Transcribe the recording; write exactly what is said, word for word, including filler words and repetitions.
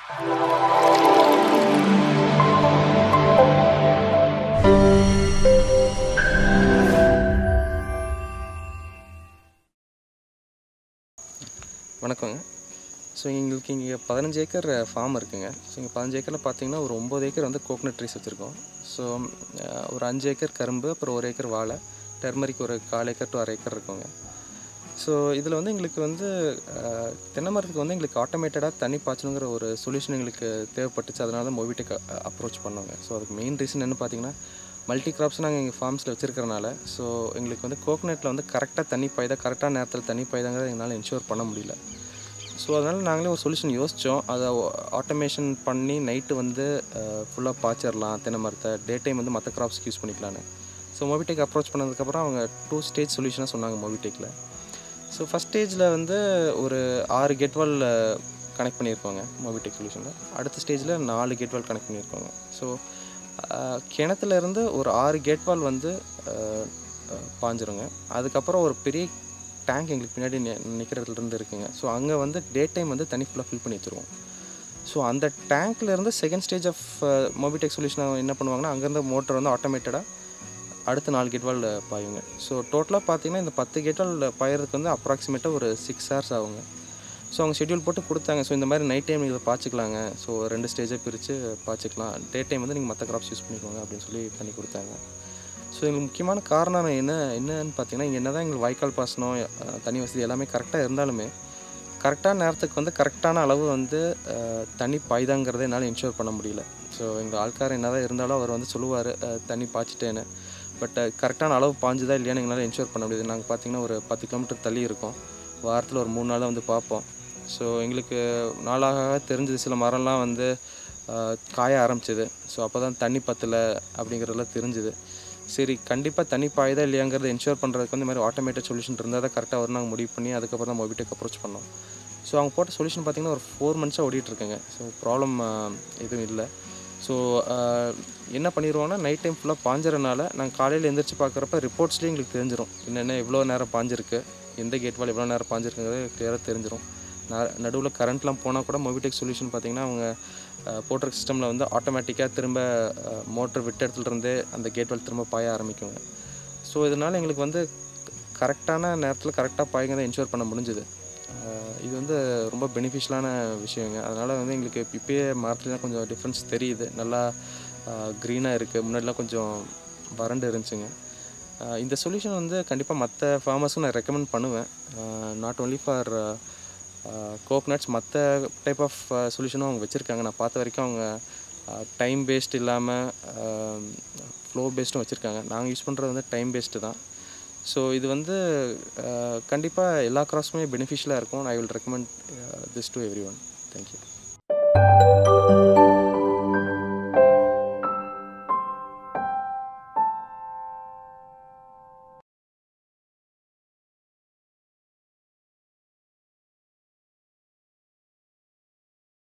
வணக்கங்க. ஸோ எங்களுக்கு இங்கே பதினஞ்சு ஏக்கர் ஃபார்ம் இருக்குங்க. ஸோ இங்கே பதினஞ்சு ஏக்கரில் பார்த்தீங்கன்னா ஒரு ஒம்பது ஏக்கர் வந்து கோகனட் ட்ரீஸ் வச்சுருக்கோம். ஸோ ஒரு அஞ்சு ஏக்கர் கரும்பு, அப்புறம் ஒரு ஏக்கர் வாழை, டர்மரிக் ஒரு கால் ஏக்கர் டு அரை ஏக்கர் இருக்குங்க. ஸோ இதில் வந்து எங்களுக்கு வந்து தென்னை மரத்துக்கு வந்து எங்களுக்கு ஆட்டோமேட்டடாக தண்ணி பாய்ச்சணுங்கிற ஒரு சொல்யூஷன் எங்களுக்கு தேவைப்பட்டுச்சு. அதனால தான் மொபிடெக் அப்ரோச் பண்ணோங்க. ஸோ அதுக்கு மெயின் ரீசன் என்ன பார்த்தீங்கன்னா, மல்டி கிராப்ஸ் நாங்கள் எங்கள் ஃபார்ம்ஸில் வச்சுருக்கிறனால ஸோ எங்களுக்கு வந்து கோகனட்டில் வந்து கரெக்டாக தண்ணி பாய்தா, கரெக்டான நேரத்தில் தண்ணி பாய்தாங்கிறத எங்களால் என்ஷூர் பண்ண முடியல. ஸோ அதனால் நாங்களே ஒரு சொல்யூஷன் யோசித்தோம். அதை ஆட்டோமேஷன் பண்ணி நைட்டு வந்து ஃபுல்லாக பாய்ச்சிடலாம் தென்னை மரத்தை, டே டைம் வந்து மற்ற கிராப்ஸ்க்கு யூஸ் பண்ணிக்கலான்னு. ஸோ மொபிடெக் அப்ரோச் பண்ணதுக்கப்புறம் அவங்க டூ ஸ்டேஜ் சொல்யூஷனாக சொன்னாங்க மொபிடெக்கில். ஸோ ஃபஸ்ட் ஸ்டேஜில் வந்து ஒரு ஆறு கெட்வால் கனெக்ட் பண்ணியிருக்கோங்க மொபிடெக் சொல்யூஷனில். அடுத்த ஸ்டேஜில் நாலு கெட்வால் கனெக்ட் பண்ணியிருக்கோங்க. ஸோ கிணத்துலேருந்து ஒரு ஆறு கேட்வால் வந்து பாஞ்சிருங்க. அதுக்கப்புறம் ஒரு பெரிய டேங்க் எங்களுக்கு பின்னாடி நிற்கிறதுலேருந்து இருக்குங்க. ஸோ அங்கே வந்து டே டைம் வந்து தண்ணி ஃபுல்லாக ஃபில் பண்ணி வச்சுருவோம். ஸோ அந்த டேங்க்லேருந்து செகண்ட் ஸ்டேஜ் ஆஃப் மொபிடெக் சொல்யூஷனை என்ன பண்ணுவாங்கன்னா, அங்கேருந்து மோட்டர் வந்து ஆட்டோமேட்டடாக அடுத்த நாலு கேட்வால் பாயுங்க. ஸோ டோட்டலாக பார்த்தீங்கன்னா இந்த பத்து கேட்வால் பாயறதுக்கு வந்து அப்ராக்சிமேட்டாக ஒரு சிக்ஸ் ஹவர்ஸ் ஆகுங்க. ஸோ அவங்க ஷெட்யூல் போட்டு கொடுத்தாங்க. ஸோ இந்த மாதிரி நைட் டைம் நீங்கள் பாய்ச்சிக்கலாங்க. ஸோ ரெண்டு ஸ்டேஜாக பிரித்து பாய்ச்சிக்கலாம், டே டைம் வந்து நீங்கள் மற்ற கிராப்ஸ் யூஸ் பண்ணிக்கோங்க அப்படின்னு சொல்லி பண்ணி கொடுத்தாங்க. ஸோ எங்களுக்கு முக்கியமான காரணம் என்ன என்னன்னு பார்த்தீங்கன்னா, இங்கே என்ன தான் எங்களுக்கு வாய்க்கால் பாசனம், தண்ணி வசதி எல்லாமே கரெக்டாக இருந்தாலுமே கரெக்டான நேரத்துக்கு வந்து கரெக்டான அளவு வந்து தண்ணி பாய்தாங்கிறத என்னால் என்ஷூர் பண்ண முடியல. ஸோ எங்கள் ஆள்கார் என்ன தான் இருந்தாலும் அவர் வந்து சொல்லுவார் தண்ணி பாய்ச்சிட்டேன்னு. பட் கரெக்டான அளவு பாஞ்சுதா இல்லையான்னு எங்களால் என்ஷூர் பண்ண முடியுது. நாங்கள் பார்த்திங்கன்னா ஒரு பத்து கிலோமீட்டர் தள்ளி இருக்கோம். வாரத்தில் ஒரு மூணு நாளாக வந்து பார்ப்போம். ஸோ எங்களுக்கு நாளாக தெரிஞ்சது சில மரம்லாம் வந்து காய ஆரம்பிச்சிது. ஸோ அப்போ தான் தண்ணி பத்தலை அப்படிங்கிறதெல்லாம் தெரிஞ்சுது. சரி, கண்டிப்பாக தண்ணி பாயுதா இல்லையாங்கிறத என்ஷூர் பண்ணுறதுக்கு வந்து இந்த மாதிரி ஆட்டோமேட்டட் சொல்யூஷன் இருந்தால் தான் கரெக்டாக வரும் நாங்கள் முடிவு பண்ணி அதுக்கப்புறம் தான் மொபிடெக் அப்ரோச் பண்ணோம். ஸோ அவங்க போட்ட சொல்யூஷன் பார்த்திங்கன்னா ஒரு ஃபோர் மந்த்ஸாக ஓடிட்டுருக்குங்க. ஸோ ப்ராப்ளம் எதுவும் இல்லை. ஸோ என்ன பண்ணிடுவோன்னா, நைட் டைம் ஃபுல்லாக பாஞ்சறனால நாங்கள் காலையில் எழுந்திரிச்சு பார்க்குறப்ப ரிப்போர்ட்ஸ்லேயும் எங்களுக்கு தெரிஞ்சிடும் என்னென்ன எவ்வளோ நேரம் பாஞ்சிருக்கு, எந்த கேட்வால் எவ்வளோ நேரம் பாஞ்சிருக்குங்கிறது கிளியராக தெரிஞ்சிடும். நான் நடுவில் கரண்ட்லாம் போனால் கூட மொபிடெக் சொல்யூஷன் பார்த்திங்கன்னா அவங்க போட்டிருக்க சிஸ்டமில் வந்து ஆட்டோமேட்டிக்காக திரும்ப மோட்டர் விட்ட இடத்துலேருந்தே அந்த கேட்வால் திரும்ப பாய ஆரம்பிக்குங்க. ஸோ இதனால் எங்களுக்கு வந்து கரெக்டான நேரத்தில் கரெக்டாக பாய்ங்க தான் என்ஷூர் பண்ண முடிஞ்சுது. இது வந்து ரொம்ப பெனிஃபிஷியலான விஷயங்க. அதனால் வந்து எங்களுக்கு இப்போயே மரத்துலாம் கொஞ்சம் டிஃப்ரென்ஸ் தெரியுது. நல்லா க்ரீனாக இருக்குது. முன்னாடிலாம் கொஞ்சம் வறண்டு இருந்துச்சுங்க. இந்த சொல்யூஷன் வந்து கண்டிப்பாக மற்ற ஃபார்மர்ஸும் நான் ரெக்கமெண்ட் பண்ணுவேன். நாட் ஓன்லி ஃபார் கோகனட்ஸ், மற்ற டைப் ஆஃப் சொல்யூஷனும் அவங்க வச்சுருக்காங்க. நான் பார்த்த வரைக்கும் அவங்க டைம் பேஸ்ட் இல்லாமல் ஃப்ளோ பேஸ்ட்டும் வச்சுருக்காங்க. நாங்கள் யூஸ் பண்ணுறது வந்து டைம் பேஸ்ட்டு தான். ஸோ இது வந்து கண்டிப்பாக எல்லா கிராஸுமே பெனிஃபிஷியலாக இருக்கும். I will recommend this to everyone. Thank you.